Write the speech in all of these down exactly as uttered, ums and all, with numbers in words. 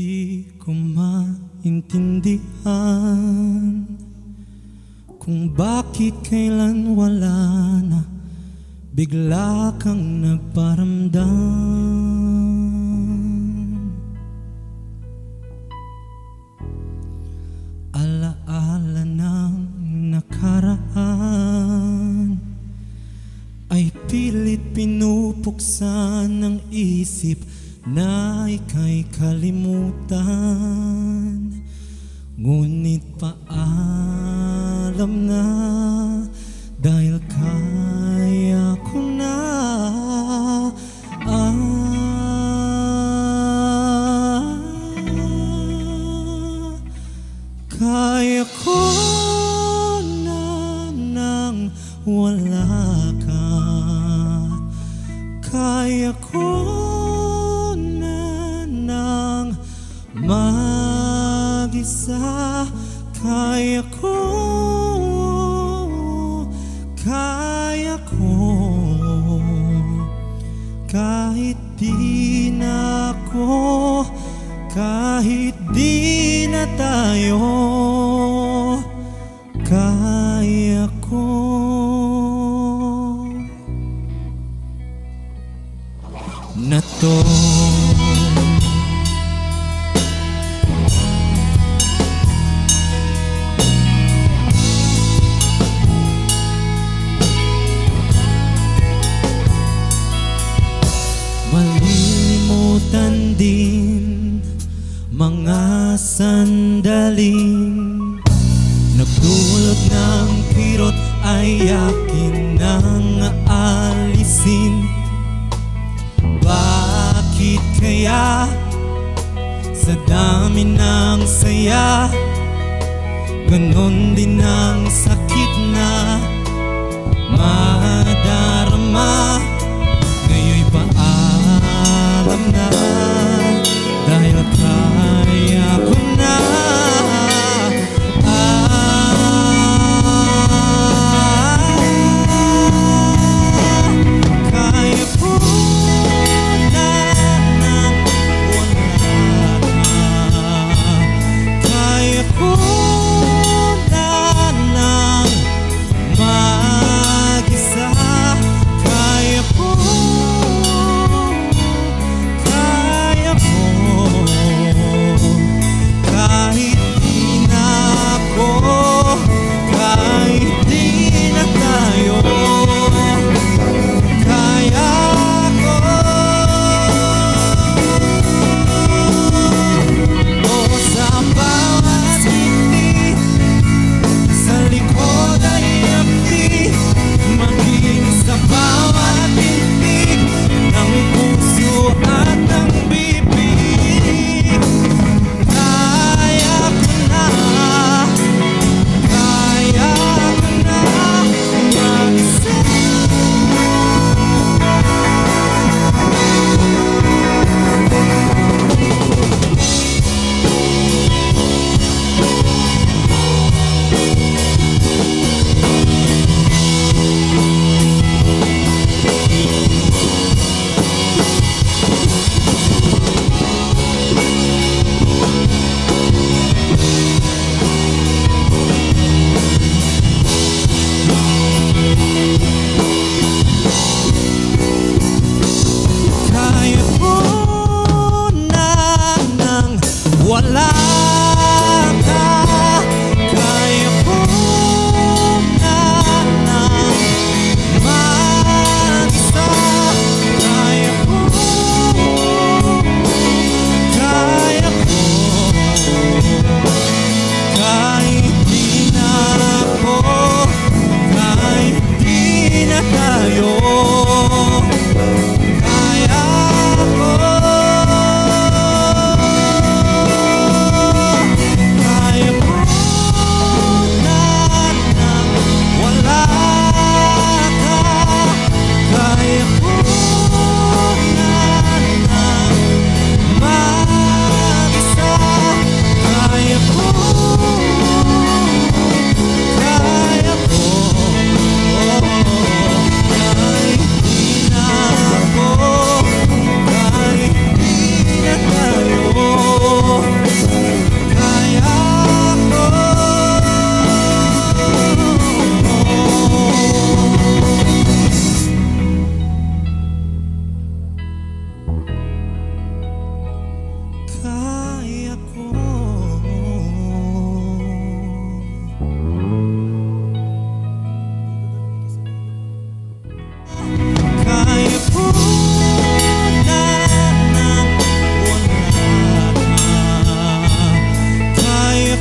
Di ko maintindihan kung bakit kailan wala na bigla kang nagparamdam. Alaala ng nakaraan ay pilit pinupuksan ng isip na ika'y kalimutan. Ngunit paalam na dahil kaya ko na ah, kaya ko na nang wala ka. Kaya ko mag-isa. Kaya ko, kaya ko, kahit di na ako, kahit di na tayo, kaya ko. Na to malilimutan din mga sandaling nagdulot ng kirot ay akin nang aalisin. Bakit kaya sa dami ng saya ganon din ang sakit na madarama? Ngayon'y paalam na dahil kaya ko na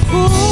puso